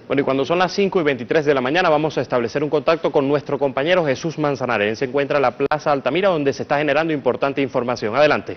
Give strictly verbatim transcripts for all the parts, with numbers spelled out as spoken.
Bueno, y cuando son las cinco y veintitrés de la mañana vamos a establecer un contacto con nuestro compañero Jesús Manzanares. Él se encuentra en la Plaza Altamira, donde se está generando importante información. Adelante.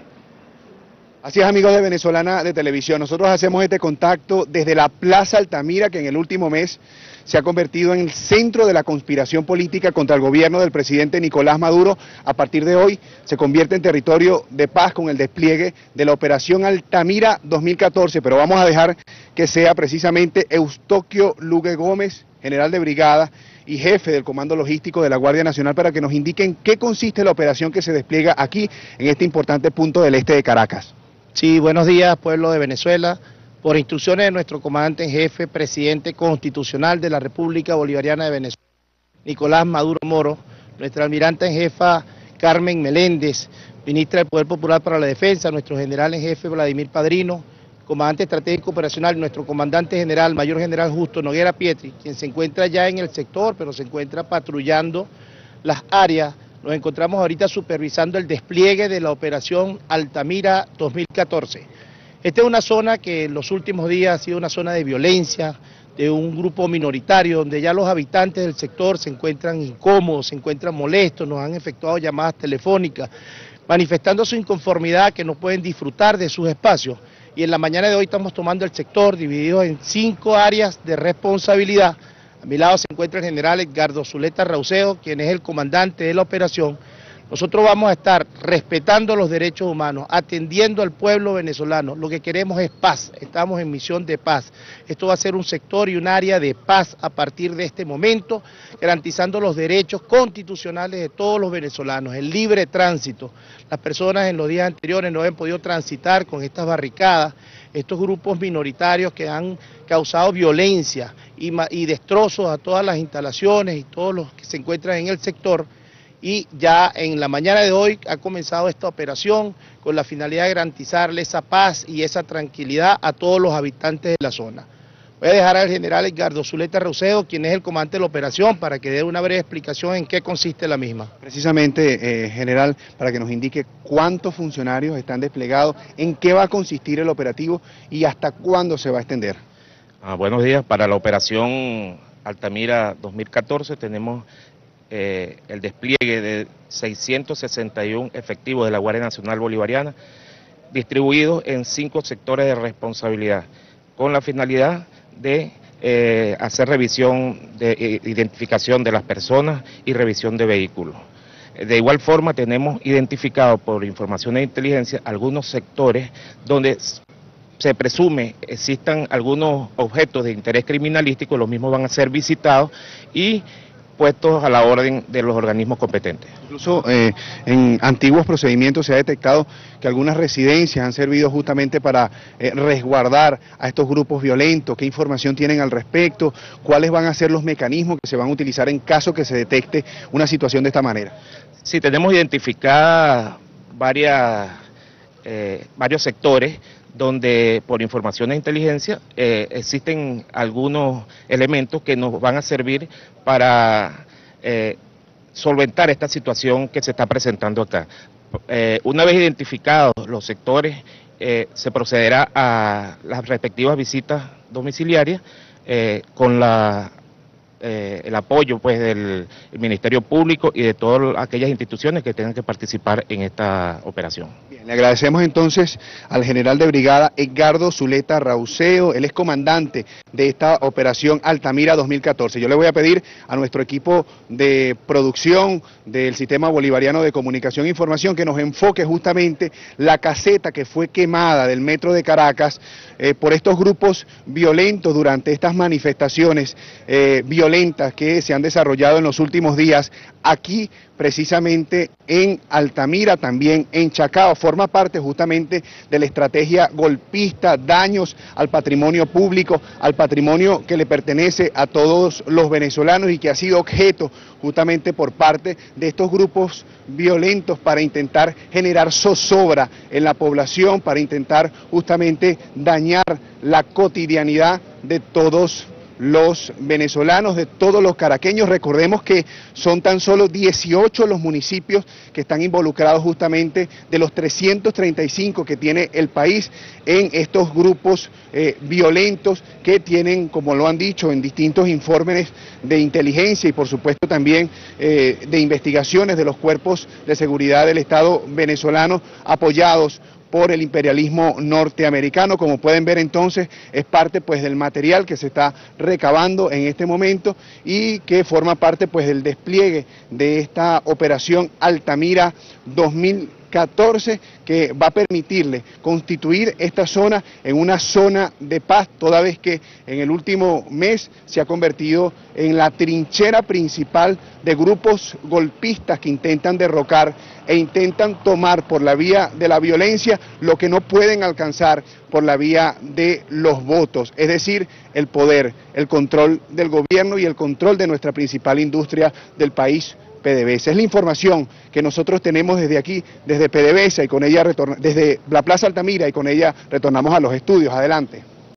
Así es, amigos de Venezolana de Televisión, nosotros hacemos este contacto desde la Plaza Altamira, que en el último mes se ha convertido en el centro de la conspiración política contra el gobierno del presidente Nicolás Maduro. A partir de hoy se convierte en territorio de paz con el despliegue de la Operación Altamira dos mil catorce, pero vamos a dejar que sea precisamente Eustoquio Luque Gómez, general de brigada y jefe del Comando Logístico de la Guardia Nacional, para que nos indiquen qué consiste la operación que se despliega aquí en este importante punto del este de Caracas. Sí, buenos días, pueblo de Venezuela. Por instrucciones de nuestro comandante en jefe, presidente constitucional de la República Bolivariana de Venezuela, Nicolás Maduro Moro, nuestra almirante en jefa Carmen Meléndez, ministra del Poder Popular para la Defensa, nuestro general en jefe Vladimir Padrino, comandante estratégico operacional, nuestro comandante general, mayor general Justo Noguera Pietri, quien se encuentra ya en el sector, pero se encuentra patrullando las áreas. Nos encontramos ahorita supervisando el despliegue de la operación Altamira dos mil catorce. Esta es una zona que en los últimos días ha sido una zona de violencia, de un grupo minoritario, donde ya los habitantes del sector se encuentran incómodos, se encuentran molestos, nos han efectuado llamadas telefónicas, manifestando su inconformidad, que no pueden disfrutar de sus espacios. Y en la mañana de hoy estamos tomando el sector dividido en cinco áreas de responsabilidad. A mi lado se encuentra el general Edgardo Zuleta Rauceo, quien es el comandante de la operación. Nosotros vamos a estar respetando los derechos humanos, atendiendo al pueblo venezolano. Lo que queremos es paz, estamos en misión de paz. Esto va a ser un sector y un área de paz a partir de este momento, garantizando los derechos constitucionales de todos los venezolanos, el libre tránsito. Las personas en los días anteriores no han podido transitar con estas barricadas, estos grupos minoritarios que han causado violencia y, y destrozos a todas las instalaciones y todos los que se encuentran en el sector. Y ya en la mañana de hoy ha comenzado esta operación con la finalidad de garantizarle esa paz y esa tranquilidad a todos los habitantes de la zona. Voy a dejar al general Edgardo Zuleta Rauceo, quien es el comandante de la operación, para que dé una breve explicación en qué consiste la misma. Precisamente, eh, general, para que nos indique cuántos funcionarios están desplegados, en qué va a consistir el operativo y hasta cuándo se va a extender. Ah, buenos días. Para la operación Altamira dos mil catorce tenemos eh, el despliegue de seiscientos sesenta y uno efectivos de la Guardia Nacional Bolivariana, distribuidos en cinco sectores de responsabilidad, con la finalidad de eh, hacer revisión de eh, identificación de las personas y revisión de vehículos. De igual forma tenemos identificado por información de inteligencia algunos sectores donde se presume existan algunos objetos de interés criminalístico, los mismos van a ser visitados y puestos a la orden de los organismos competentes. Incluso eh, en antiguos procedimientos se ha detectado que algunas residencias han servido justamente para eh, resguardar a estos grupos violentos. ¿Qué información tienen al respecto? ¿Cuáles van a ser los mecanismos que se van a utilizar en caso que se detecte una situación de esta manera? Sí, tenemos identificadas varias, eh, varios sectores donde por información de inteligencia eh, existen algunos elementos que nos van a servir para eh, solventar esta situación que se está presentando acá. Eh, una vez identificados los sectores, eh, se procederá a las respectivas visitas domiciliarias eh, con la, eh, el apoyo pues, del Ministerio Público y de todas aquellas instituciones que tengan que participar en esta operación. Bien, le agradecemos entonces al general de brigada Edgardo Zuleta Rauceo, él es comandante de esta operación Altamira dos mil catorce. Yo le voy a pedir a nuestro equipo de producción del Sistema Bolivariano de Comunicación e Información que nos enfoque justamente la caseta que fue quemada del metro de Caracas eh, por estos grupos violentos durante estas manifestaciones eh, violentas que se han desarrollado en los últimos días aquí precisamente en Altamira, también en Chacao. Forma parte justamente de la estrategia golpista, daños al patrimonio público, al patrimonio que le pertenece a todos los venezolanos y que ha sido objeto justamente por parte de estos grupos violentos para intentar generar zozobra en la población, para intentar justamente dañar la cotidianidad de todos los venezolanos, de todos los caraqueños. Recordemos que son tan solo dieciocho los municipios que están involucrados justamente de los trescientos treinta y cinco que tiene el país en estos grupos eh, violentos que tienen, como lo han dicho en distintos informes de inteligencia y por supuesto también eh, de investigaciones de los cuerpos de seguridad del Estado venezolano, apoyados por el imperialismo norteamericano. Como pueden ver entonces, es parte pues del material que se está recabando en este momento y que forma parte pues del despliegue de esta operación Altamira dos mil catorce, que va a permitirle constituir esta zona en una zona de paz, toda vez que en el último mes se ha convertido en la trinchera principal de grupos golpistas que intentan derrocar e intentan tomar por la vía de la violencia lo que no pueden alcanzar por la vía de los votos, es decir, el poder, el control del gobierno y el control de nuestra principal industria del país, P D V S A. Es la información que nosotros tenemos desde aquí, desde P D V S A, y con ella retorna, desde la Plaza Altamira, y con ella retornamos a los estudios. Adelante.